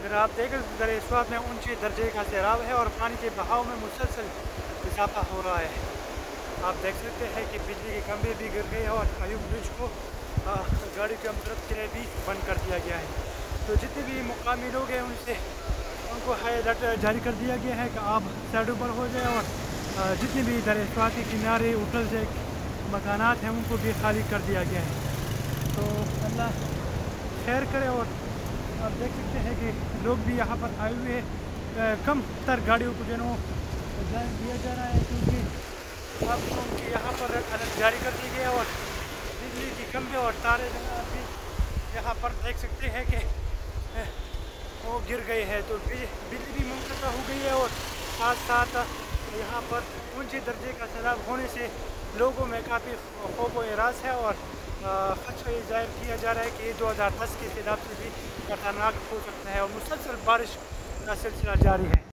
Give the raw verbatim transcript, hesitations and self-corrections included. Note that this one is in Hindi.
अगर आप देखें तो दरिया स्वात में ऊंचे दर्जे का सैलाब है और पानी के बहाव में मुसलसल इजाफा हो रहा है। आप देख सकते हैं कि बिजली के खंभे भी गिर गए और अयूब ब्रिज को आ, गाड़ी के अमदरत के लिए भी बंद कर दिया गया है। तो जितने भी मुकामी लोग हैं उनसे उनको हाई अलर्ट जारी कर दिया गया है कि आप साइडों पर हो जाए और आ, जितने भी दरिया स्वात के किनारे होटल से मकानात हैं उनको भी खाली कर दिया गया है। तो अल्लाह खैर करे। और आप देख सकते हैं कि लोग भी यहाँ पर आए हुए हैं, कम तर गाड़ियों को जो है जाने दिया जा रहा है क्योंकि अब उनके यहाँ पर अलर्ट जारी कर दी गई है और बिजली की खंभे और तारे भी यहाँ पर देख सकते हैं कि वो गिर गए हैं। तो बिजली भी मुनक़ता हो गई है और साथ साथ यहाँ पर ऊंचे दर्जे का सैलाब होने से लोगों में काफ़ी खौफ व इरास है और खदशा ये ज़ाहिर किया जा रहा है कि ये दो हज़ार दस के सैलाब से भी खतरनाक हो सकता है और मुसलसल बारिश का सिलसिला जारी है।